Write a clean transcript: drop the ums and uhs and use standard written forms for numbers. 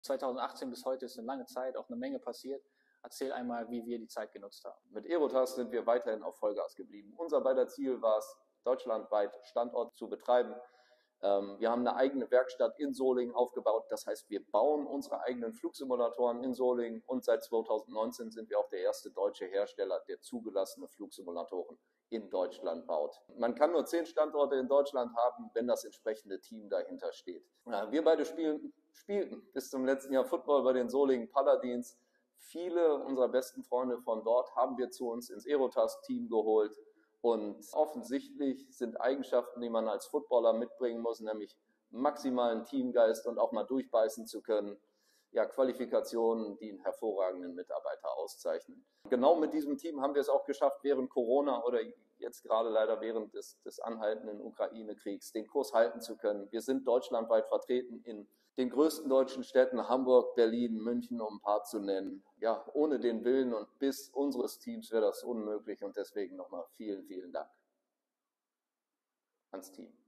2018 bis heute ist eine lange Zeit, auch eine Menge passiert. Erzähl einmal, wie wir die Zeit genutzt haben. Mit Aerotask sind wir weiterhin auf Vollgas geblieben. Unser beider Ziel war es, deutschlandweit Standort zu betreiben. Wir haben eine eigene Werkstatt in Solingen aufgebaut. Das heißt, wir bauen unsere eigenen Flugsimulatoren in Solingen und seit 2019 sind wir auch der erste deutsche Hersteller, der zugelassene Flugsimulatoren in Deutschland baut. Man kann nur 10 Standorte in Deutschland haben, wenn das entsprechende Team dahinter steht. Wir beide spielten bis zum letzten Jahr Football bei den Solingen Paladins. Viele unserer besten Freunde von dort haben wir zu uns ins Aerotask-Team geholt. Und offensichtlich sind Eigenschaften, die man als Footballer mitbringen muss, nämlich maximalen Teamgeist und auch mal durchbeißen zu können, ja, Qualifikationen, die einen hervorragenden Mitarbeiter auszeichnen. Genau mit diesem Team haben wir es auch geschafft, während Corona oder jetzt gerade leider während des anhaltenden Ukraine-Kriegs den Kurs halten zu können. Wir sind deutschlandweit vertreten in den größten deutschen Städten Hamburg, Berlin, München, um ein paar zu nennen. Ja, ohne den Willen und Biss unseres Teams wäre das unmöglich und deswegen nochmal vielen, vielen Dank ans Team.